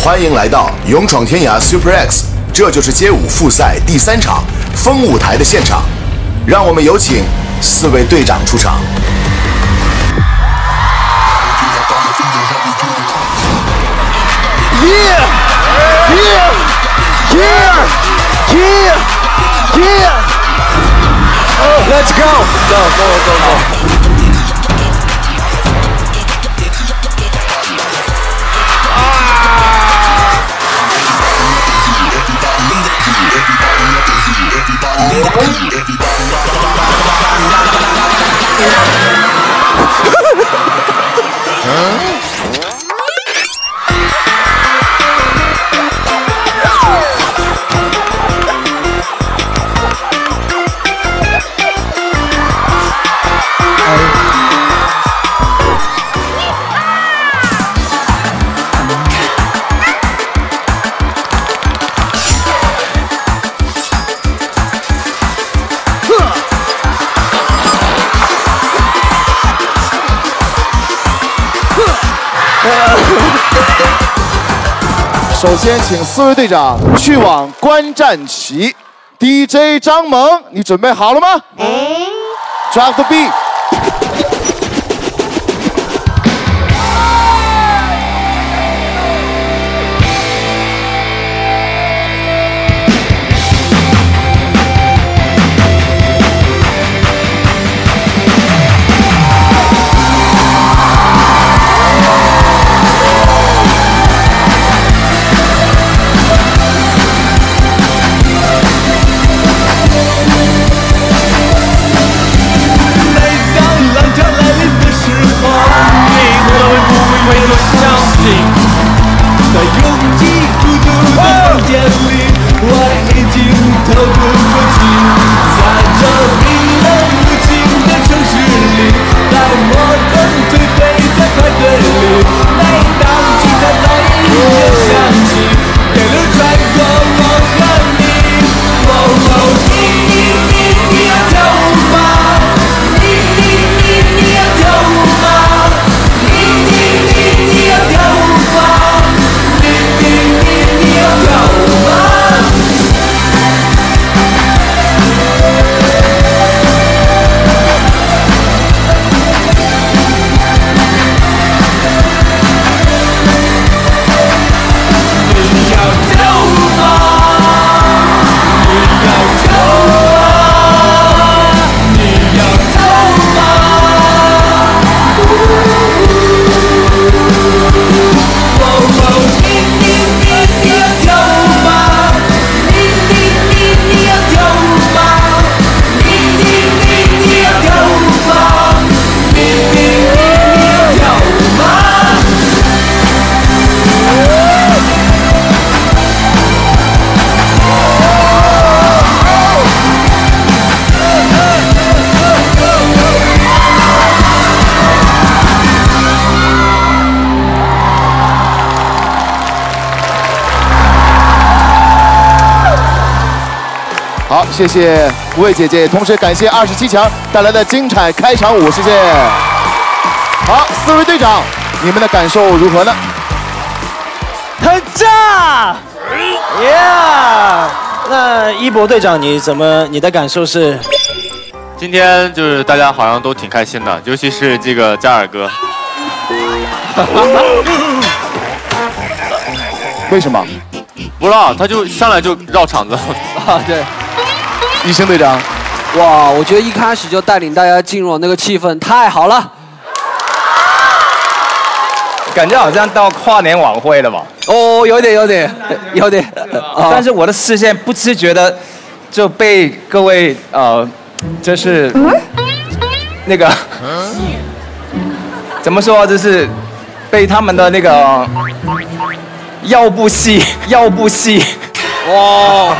欢迎来到勇闯天涯 Super X， 这就是街舞复赛第3场风舞台的现场，让我们有请4位队长出场。 Let's go! Go! Huh? 首先，请4位队长去往观战席。DJ 张萌，你准备好了吗？Drop the beat。 在拥挤孤独的房间里，我已经透不过气。在这冰冷无情的城市里，在摩登颓废的派对里，每当吉他在音乐响起，电流穿过我和你。你要跳舞吗？你要跳舞吗？你要跳舞吗？你要跳舞吗？你要跳舞吗？你要跳舞吗？你要跳舞吗？你要跳舞吗？你要跳舞吗？你要跳舞吗？你要跳舞吗？ 好，谢谢5位姐姐，同时感谢27强带来的精彩开场舞，谢谢。好，4位队长，你们的感受如何呢？ 很炸 ，Yeah！ 那一博队长，你的感受是？ 今天就是大家好像都挺开心的，尤其是这个加尔哥。 为什么？ 不知道，他就上来就绕场子。 啊，对。 一星队长， 哇，我觉得一开始就带领大家进入那个气氛，太好了。 感觉好像到跨年晚会了吧？ 哦，有点。 但是我的视线不自觉的就被各位就是那个怎么说，就是被他们的那个腰部戏，哇。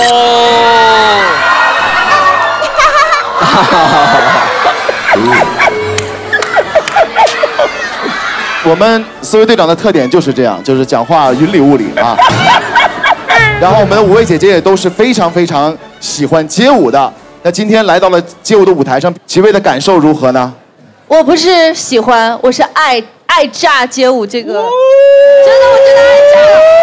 我们4位队长的特点就是这样，就是讲话云里雾里啊。然后我们的5位姐姐也都是非常喜欢街舞的。那今天来到了街舞的舞台上，几位的感受如何呢？ 我不是喜欢，我是爱炸街舞这个，真的我真的爱炸。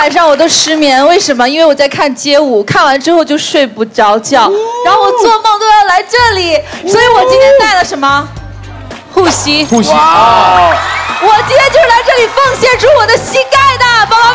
晚上我都失眠，为什么？因为我在看街舞，看完之后就睡不着觉，然后我做梦都要来这里，所以我今天带了什么？护膝。 护膝。 我今天就是来这里奉献出我的膝盖的，宝宝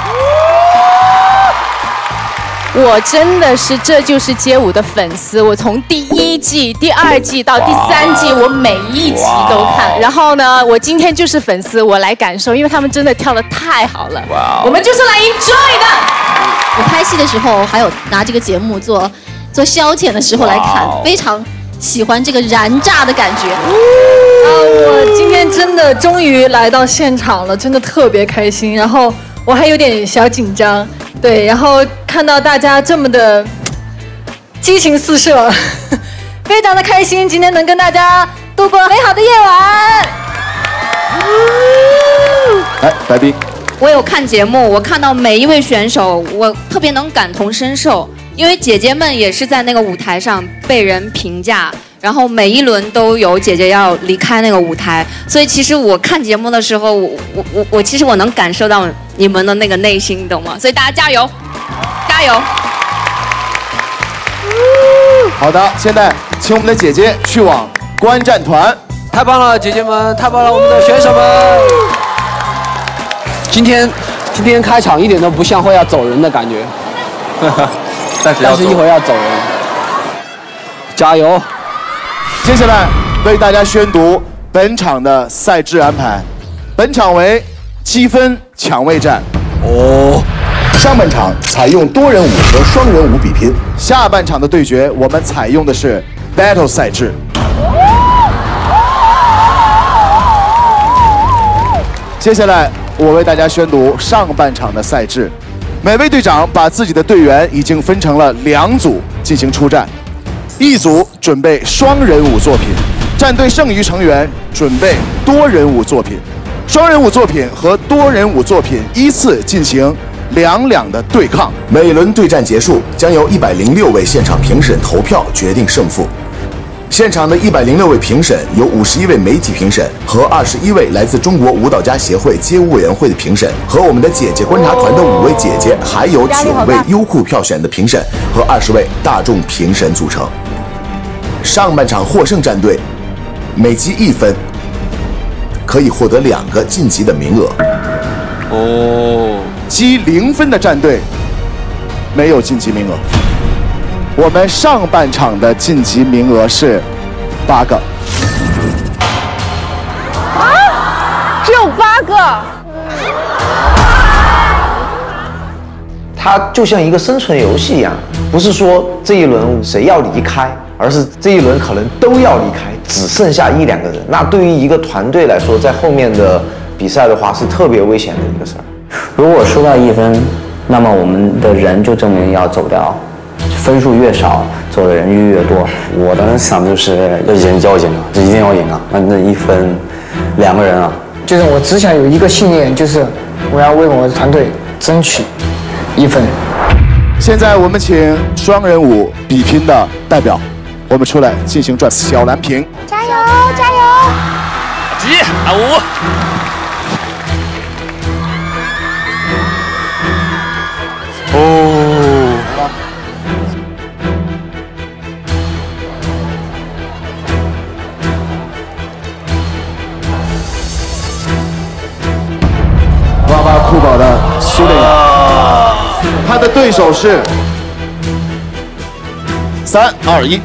们。我真的是这就是街舞的粉丝，我从第1季、第2季到第3季，我每一集都看。然后呢，我今天就是粉丝，我来感受，因为他们真的跳得太好了。我们就是来 enjoy 的。 我拍戏的时候，还有拿这个节目做消遣的时候来看，非常喜欢这个燃炸的感觉。 我今天真的终于来到现场了，真的特别开心。然后我还有点小紧张，对，然后看到大家这么的激情四射，非常的开心，今天能跟大家度过美好的夜晚。 来，白冰， 我有看节目，我看到每一位选手，我特别能感同身受，因为姐姐们也是在那个舞台上被人评价。然后每一轮都有姐姐要离开那个舞台，所以其实我看节目的时候，我其实我能感受到你们的那个内心，懂吗？所以大家加油，加油！ 好的，现在请我们的姐姐去往观战团。 太棒了，姐姐们，太棒了，我们的选手们。今天开场一点都不像会要走人的感觉，但是一会儿要走人，加油！ 接下来为大家宣读本场的赛制安排。本场为积分抢位战。 上半场采用多人舞和双人舞比拼， 下半场的对决我们采用的是 battle 赛制。接下来我为大家宣读上半场的赛制。每位队长把自己的队员已经分成了2组进行出战。一组准备双人舞作品，战队剩余成员准备多人舞作品。双人舞作品和多人舞作品依次进行2-2的对抗。 每轮对战结束，将由106位现场评审投票决定胜负。现场的106位评审有51位媒体评审和21位来自中国舞蹈家协会街舞委员会的评审，和我们的姐姐观察团的5位姐姐，还有9位优酷票选的评审和20位大众评审组成。上半场获胜战队每积1分，可以获得2个晋级的名额。 积0分的战队没有晋级名额。我们上半场的晋级名额是8个。 只有8个。 它就像一个生存游戏一样，不是说这一轮谁要离开，而是这一轮可能都要离开，只剩下1-2个人。那对于一个团队来说，在后面的比赛的话是特别危险的一个事儿。 如果输到1分，那么我们的人就证明要走掉。分数越少，走的人越多。我当时想的就是要赢就要赢啊，一定要赢啊！那1分2个人啊， 就是我只想有一个信念，就是我要为我的团队争取1分。 现在我们请双人舞比拼的代表，我们出来进行转。小蓝瓶， 加油加油！ 急5。 哇哇酷宝的苏磊，他的对手是3、2、1。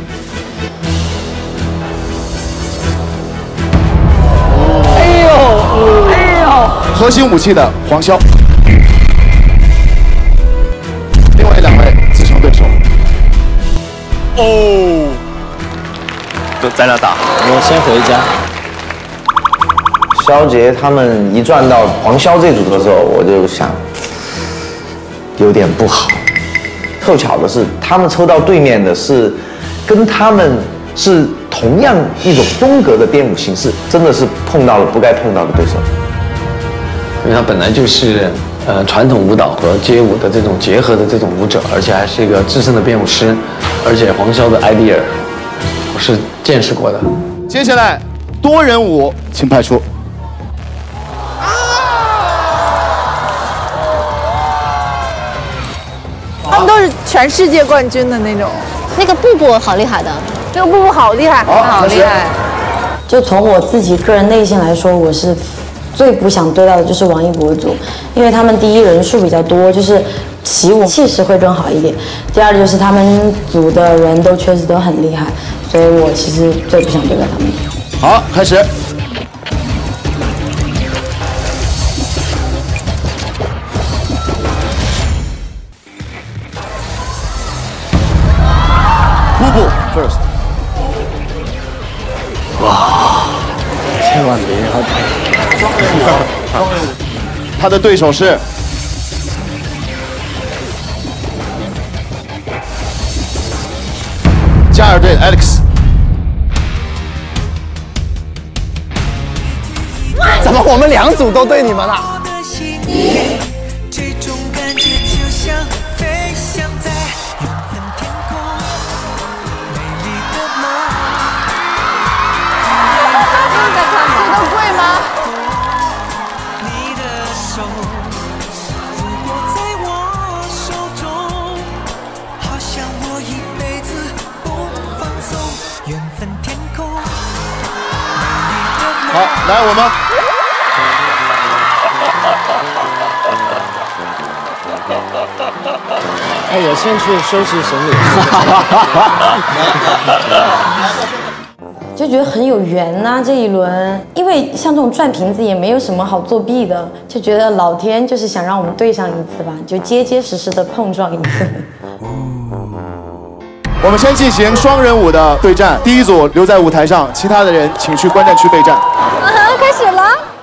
哎呦，哎呦！ 核心武器的黄潇，另外2位自称对手。 就咱俩打， 我先回家。 肖杰他们一转到黄潇这组的时候，我就想有点不好。凑巧的是，他们抽到对面的是跟他们是同样一种风格的编舞形式，真的是碰到了不该碰到的对手。 因为他本来就是传统舞蹈和街舞的这种结合的这种舞者，而且还是一个资深的编舞师，而且黄潇的 idea 我是见识过的。 接下来多人舞，请派出。 全世界冠军的那种。 那个布布好厉害的， 这个布布好厉害， 好厉害。就从我自己个人内心来说，我是最不想对到的就是王一博组，因为他们第一人数比较多，就是起舞气势会更好一点。第二就是他们组的人都确实都很厉害，所以我其实最不想对待他们。 好，开始。瀑布 first。 哇，千万别让他的对手是加尔队 Alex。 怎么我们2组都对你们了？ 这种感觉就像飞翔在永恒天空，美丽的梦。 这都贵吗？ 你的手，如果在我手中，好像我一辈子不放松。缘分天空， 好，来我们。 哎，我先去收拾行李。就觉得很有缘呐、这一轮，因为像这种转瓶子也没有什么好作弊的，就觉得老天就是想让我们对上一次吧，就结结实实的碰撞一次。 我们先进行双人舞的对战，第一组留在舞台上，其他的人请去观战区备战。 开始了。